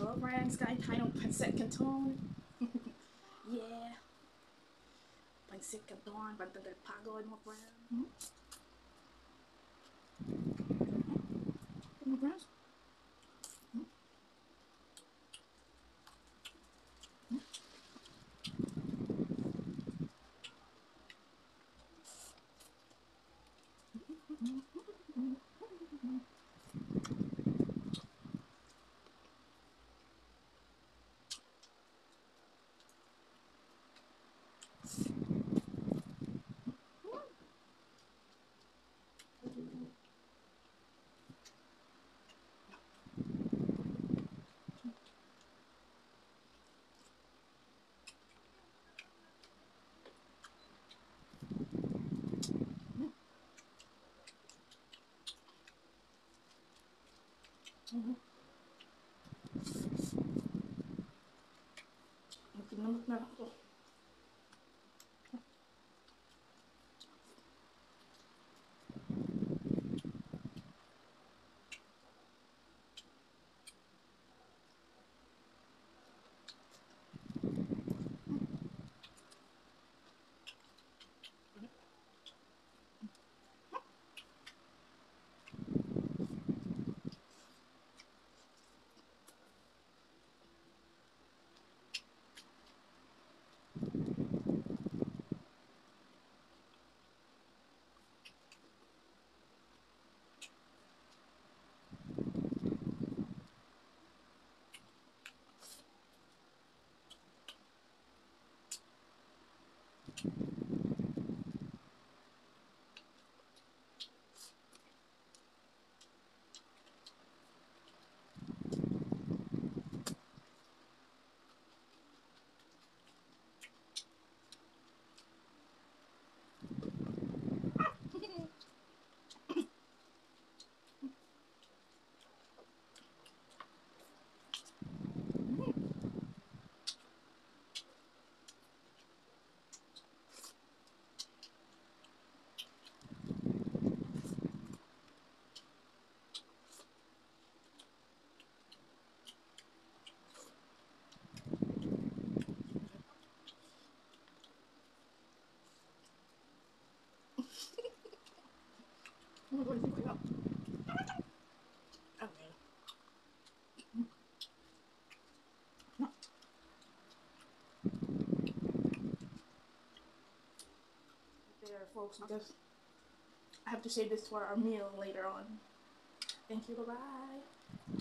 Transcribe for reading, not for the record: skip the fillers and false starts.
Hello friends, kain tayo ng Pancit Canton. Yeah. Pancit Canton, Bantagal Pagod mga friends. Mga friends. Kinamot na ako. Okay. There, folks, because I have to save this for our meal later on. Thank you, bye-bye.